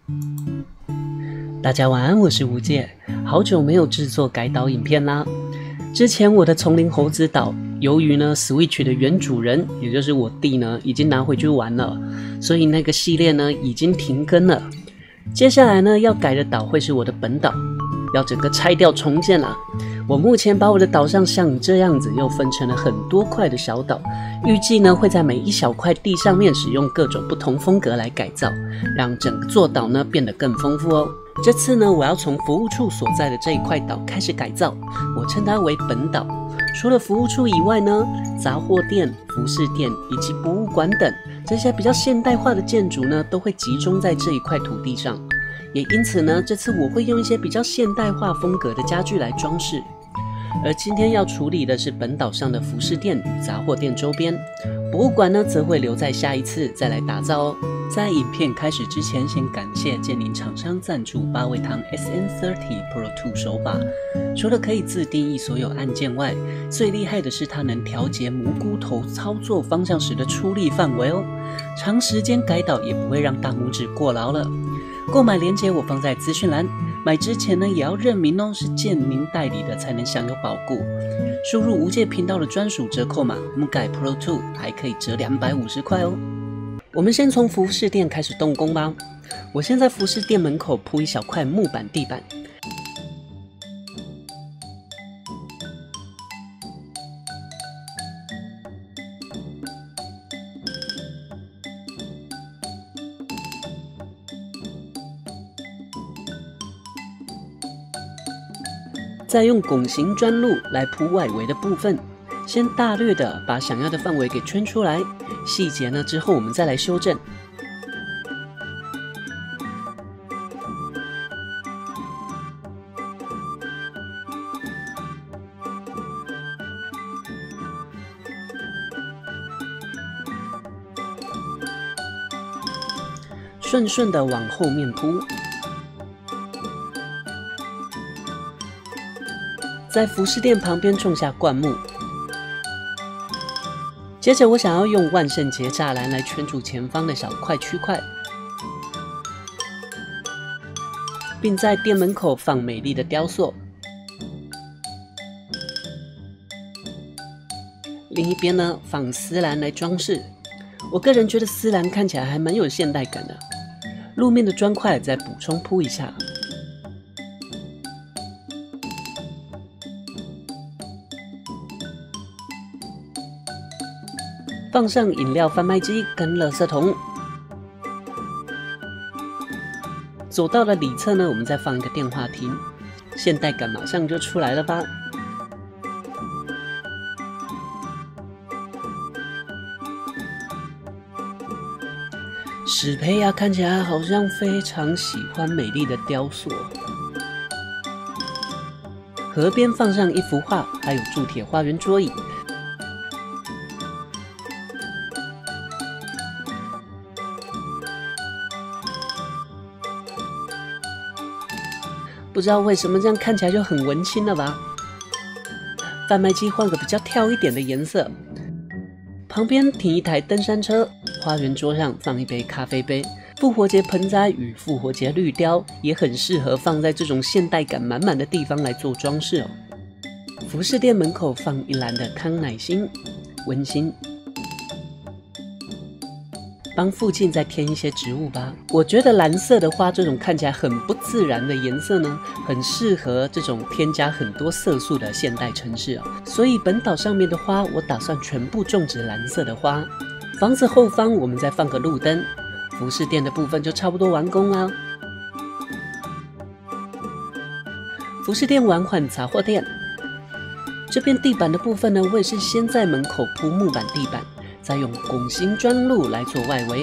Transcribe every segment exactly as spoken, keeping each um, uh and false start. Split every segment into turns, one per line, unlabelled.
大家晚安，我是吴界，好久没有制作改岛影片啦。之前我的丛林猴子岛，由于呢 Switch 的原主人，也就是我弟呢，已经拿回去玩了，所以那个系列呢已经停更了。接下来呢要改的岛会是我的本岛，要整个拆掉重建啦。我目前把我的岛上像这样子又分成了很多块的小岛，预计呢会在每一小块地上面使用各种不同风格来改造，让整座岛呢变得更丰富哦。这次呢我要从服务处所在的这一块岛开始改造，我称它为本岛。除了服务处以外呢，杂货店、服饰店以及博物馆等这些比较现代化的建筑呢都会集中在这一块土地上，也因此呢这次我会用一些比较现代化风格的家具来装饰。而今天要处理的是本岛上的服饰店与杂货店周边，博物馆呢则会留在下一次再来打造哦。在影片开始之前，先感谢建宁厂商赞助八味堂 S N 三十 Pro 二 手把，除了可以自定义所有按键外，最厉害的是它能调节蘑菇头操作方向时的出力范围哦，长时间改导也不会让大拇指过劳了。购买链接我放在资讯栏，买之前呢也要认明哦是建宁代理的才能享有保固。输入无界频道的专属折扣码 Mugai Pro 二 还可以折两百五十块哦。我们先从服饰店开始动工吧。我先在服饰店门口铺一小块木板地板，再用拱形砖路来铺外围的部分，先大略的把想要的范围给圈出来，细节呢之后我们再来修正。顺顺的往后面铺，在服饰店旁边种下灌木。接着我想要用万圣节栅栏来圈住前方的小块区块，并在店门口放美丽的雕塑。另一边呢，放丝兰来装饰。我个人觉得丝兰看起来还蛮有现代感的。路面的砖块再补充铺一下。放上饮料贩卖机跟垃圾桶。走到了里侧呢，我们再放一个电话亭，现代感马上就出来了吧。史培亚看起来好像非常喜欢美丽的雕塑。河边放上一幅画，还有铸铁花园桌椅。不知道为什么这样看起来就很文青了吧？贩卖机换个比较跳一点的颜色，旁边停一台登山车，花园桌上放一杯咖啡杯，复活节盆栽与复活节绿雕也很适合放在这种现代感满满的地方来做装饰哦。服饰店门口放一篮的康乃馨，温馨。帮附近再添一些植物吧。我觉得蓝色的花这种看起来很不自然的颜色呢，很适合这种添加很多色素的现代城市啊。所以本岛上面的花，我打算全部种植蓝色的花。房子后方我们再放个路灯，服饰店的部分就差不多完工啦。服饰店完换杂货店，这边地板的部分呢，我也是先在门口铺木板地板。再用拱形砖路来做外围。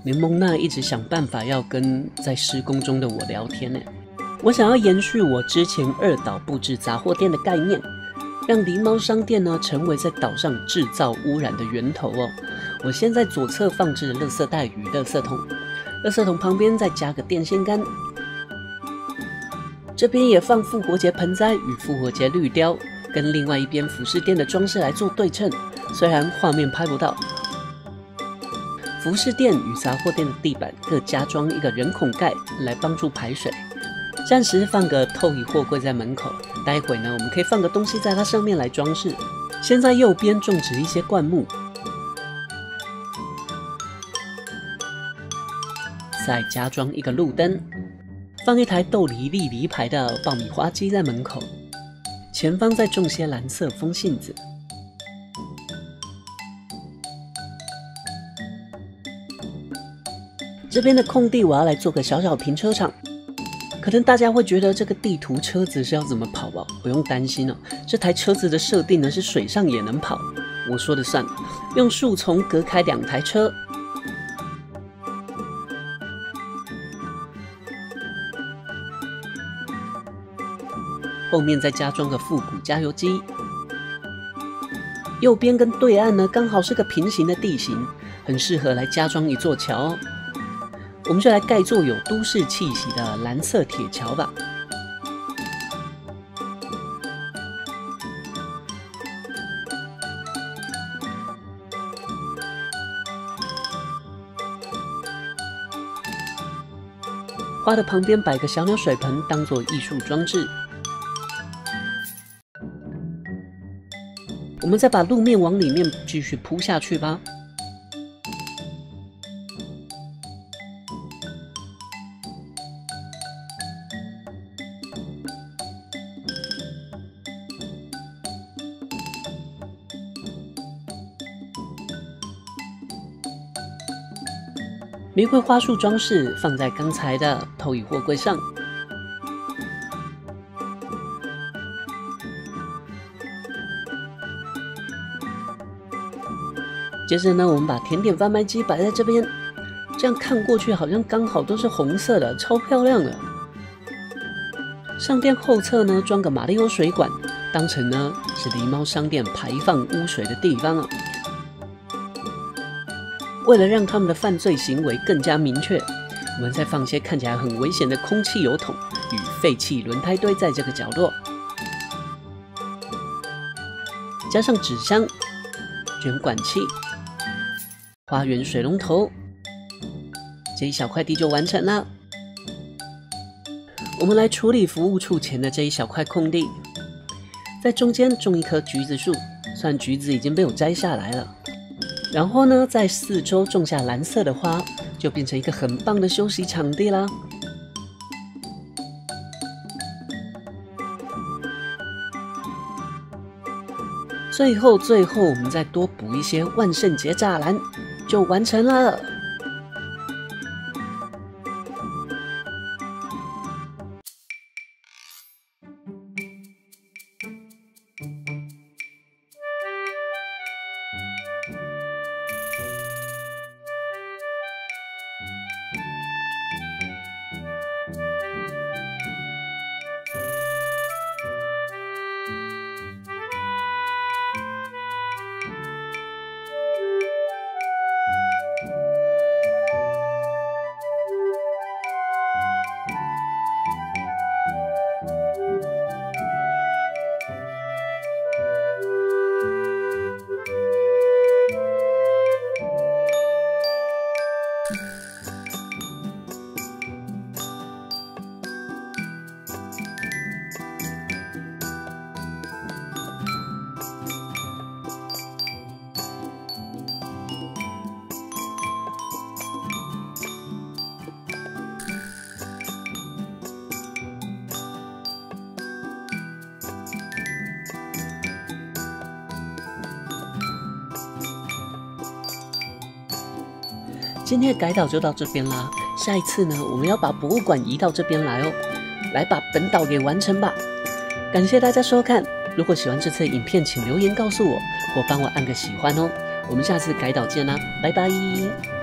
连蒙娜一直想办法要跟在施工中的我聊天呢。我想要延续我之前二岛布置杂货店的概念，让狸猫商店呢成为在岛上制造污染的源头哦。我先在左侧放置垃圾袋与垃圾桶，垃圾桶旁边再加个电线杆，这边也放复活节盆栽与复活节绿雕，跟另外一边服饰店的装饰来做对称。虽然画面拍不到，服饰店与杂货店的地板各加装一个人孔盖来帮助排水。暂时放个透椅货柜在门口，待会呢我们可以放个东西在它上面来装饰。先在右边种植一些灌木，再加装一个路灯，放一台豆梨粒梨牌的爆米花机在门口，前方再种些蓝色风信子。这边的空地我要来做个小小停车场。可能大家会觉得这个地图车子是要怎么跑吧？不用担心哦，这台车子的设定呢是水上也能跑，我说的算。用树丛隔开两台车，后面再加装个复古加油机。右边跟对岸呢刚好是个平行的地形，很适合来加装一座桥哦。我们就来盖座有都市气息的蓝色铁桥吧。花的旁边摆个小鸟水盆当做艺术装置。我们再把路面往里面继续铺下去吧。玫瑰花束装饰放在刚才的透椅货柜上，接着呢，我们把甜点贩卖机摆在这边，这样看过去好像刚好都是红色的，超漂亮的。商店后侧呢装个马里欧水管，当成呢是狸猫商店排放污水的地方啊。为了让他们的犯罪行为更加明确，我们再放些看起来很危险的空气油桶与废弃轮胎堆在这个角落，加上纸箱、卷管器、花园水龙头，这一小块地就完成了。我们来处理服务处前的这一小块空地，在中间种一棵橘子树，虽然橘子已经被我摘下来了。然后呢，在四周种下蓝色的花，就变成一个很棒的休息场地啦。最后，最后我们再多补一些万圣节栅栏，就完成了。今天的改岛就到这边啦，下一次呢，我们要把博物馆移到这边来哦，来把本岛给完成吧。感谢大家收看，如果喜欢这次的影片，请留言告诉我，或帮我按个喜欢哦。我们下次改岛见啦，拜拜。